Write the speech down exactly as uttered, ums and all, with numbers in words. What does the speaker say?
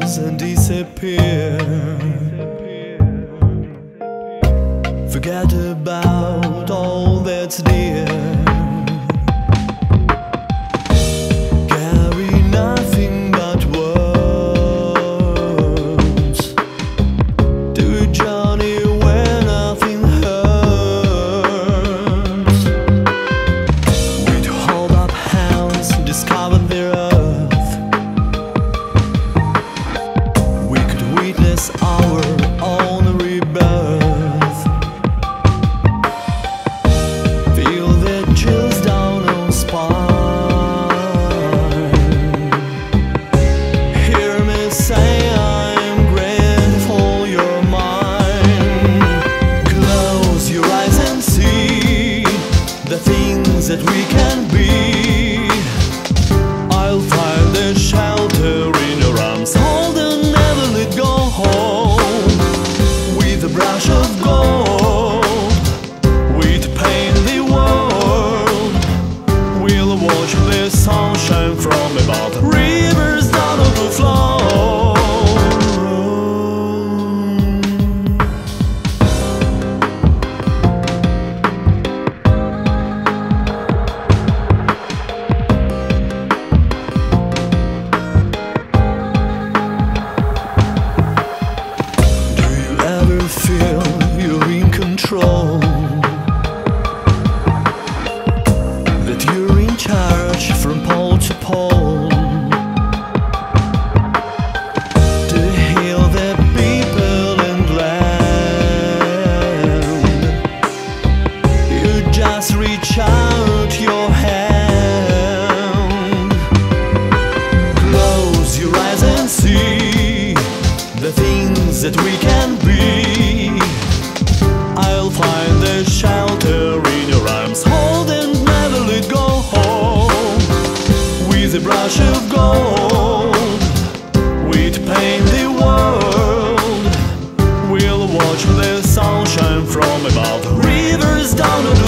fades and disappear. Forget about all that's dear. Carry nothing but words to a journey where nothing hurts. We'd hold up hands, discover the earth. We could witness our own rebirth. That we can be. I'll find a shelter in your arms. Hold and never let go home. With a brush of gold, we'd paint the world. We'll watch the sunshine from above. Rivers down overflow. Feel you're in control, that you're in charge from pole to pole, to heal the people and land. You just reach out your hand, close your eyes and see the things that we can be. I'll find a shelter in your arms. Hold and never let go home. With a brush of gold, we'd paint the world. We'll watch the sunshine from above. Rivers down